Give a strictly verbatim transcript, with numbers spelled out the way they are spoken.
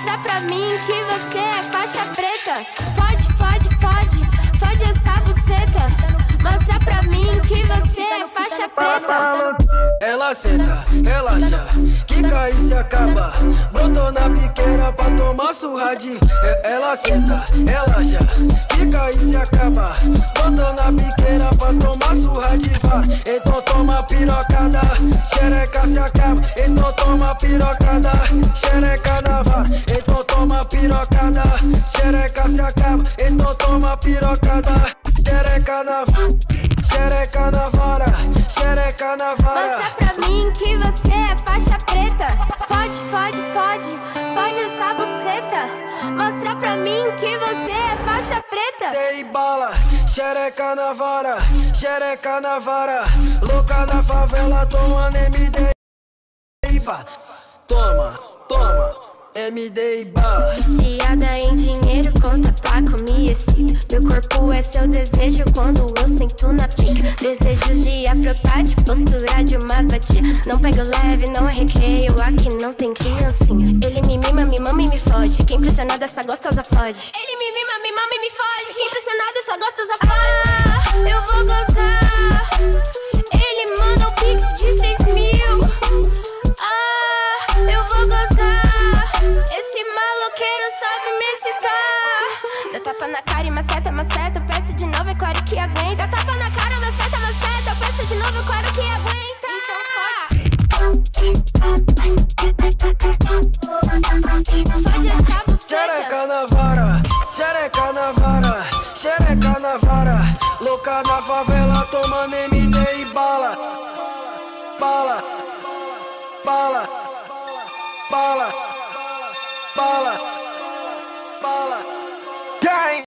Mostra pra mim que você é faixa preta. Fode, fode, fode, fode essa buceta. Mostra pra mim que você é faixa preta. Ela senta, relaxa, quica e se acaba. Brotou na biqueira pra tomar surra de. Ela senta, relaxa, quica e se acaba. Brotou na biqueira pra tomar surra de vara. Então toma pirocada, xereca se acaba. Então toma pirocada, xereca na vara. Então toma pirocada, xereca se acaba. Então toma pirocada, xereca na vara. Xereca na vara, xereca na vara. Mostra pra mim que você é faixa preta. Fode, fode, fode, fode essa buceta. Mostra pra mim que você é faixa preta. Dei bala, xereca na vara, xereca na vara. Louca na favela, tomando M D e bala. Toma, toma, M D e bala. Viciada em dinheiro, conta placa, me excita. Meu corpo é seu desejo quando eu sento na pica. Desejos de afropate, postura de uma vadia. Não pego leve, não é recreio, aqui não tem criancinha. Ele me mima, me mama e me fode. Fiquei impressionada, essa gostosa fode. Ele me mima, me mama e me fode. Fiquei impressionada, essa gostosa fode. Ah, eu vou gozar. Ele manda um pix de três mil. Ah, eu vou gozar. Esse maloqueiro sabe me excitar. Dá tapa na cara e maceta, maceta. Eu peço de novo, é claro que aguenta. Dá tapa na cara, maceta, maceta. Eu peço de novo, é claro que aguenta. Então fode essa buceta. Xereca na vara, xereca na vara, xereca na vara. Louca na favela, tomando M D e bala. Bala, bala, bala, bala, bala.